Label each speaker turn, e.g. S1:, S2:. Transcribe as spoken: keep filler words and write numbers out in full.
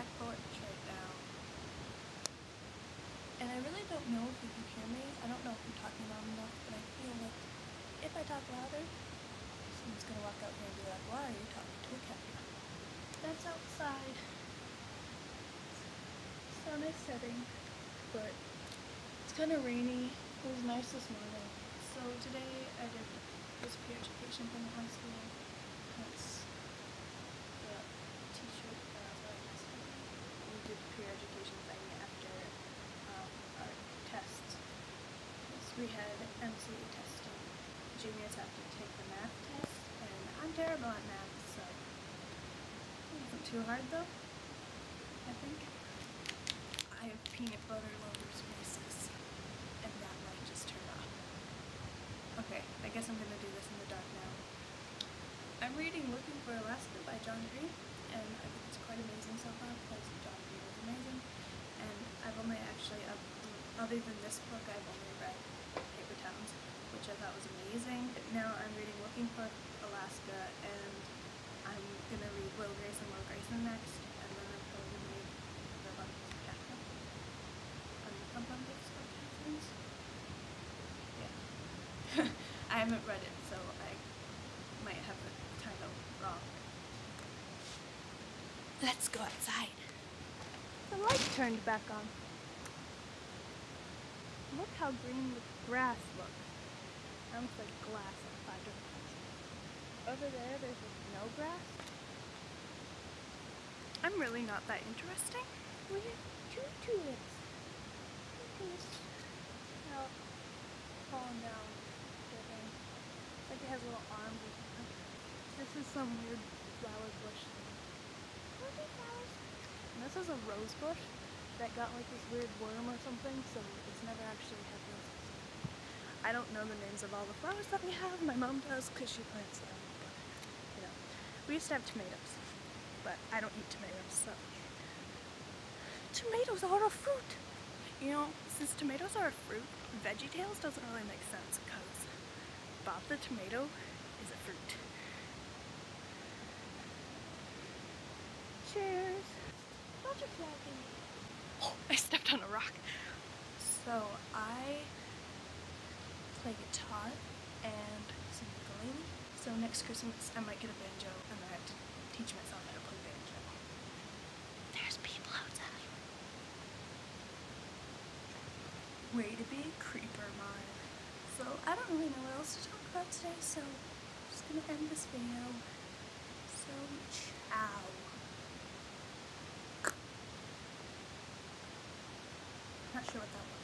S1: back porch right now. And I really don't know if you can hear me. I don't know if I'm talking loud enough, but I feel like if I talk louder, someone's gonna walk out here and be like, why are you talking to a cat? That's outside. Sun is setting, but it's kind of rainy. It was nice this morning. So today I did this peer education thing at my school. That's the t-shirt that I was wearing yesterday. We did the peer education thing after um, our tests. We had M C A testing. Juniors have to take the math test, and I'm terrible at math, so it wasn't too hard though, I think. I have peanut butter lovers faces, and that light just turned off. Okay, I guess I'm gonna do this in the dark now. I'm reading Looking for Alaska by John Green, and I think it's quite amazing so far because John Green is amazing. And I've only actually, uh, other than this book, I've only read Paper Towns, which I thought was amazing. Now I'm reading Looking for Alaska, and I'm gonna read Will Grayson, Will Grayson next, and then I'm probably gonna read The Abundance of Catherine. Um, Abundance of Catherine's? Yeah. I haven't read it, so I might have the title wrong. Let's go outside. The light turned back on. Look how green the grass looks. That looks like glass on five different times. Over there, there's like no grass. I'm really not that interesting. We have two tulips. Two tulips. Now, falling down. It's like it has little arms or something. This is some weird flower bush thing. What are flowers? And this is a rose bush that got like this weird worm or something, so it's never actually had roses. I don't know the names of all the flowers that we have. My mom does because she plants them. But, you know, we used to have tomatoes, but I don't eat tomatoes, so. Tomatoes are a fruit! You know, since tomatoes are a fruit, Veggie Tales doesn't really make sense because Bob the tomato is a fruit. Cheers! Butterfly baby. Oh, I stepped on a rock. So I play guitar and sing ukulele. So next Christmas I might get a banjo and I have to teach myself how to play banjo. There's people outside. Way to be a creeper, mine. So I don't really know what else to talk about today, so I'm just gonna end this video. So ciao. Not sure what that was.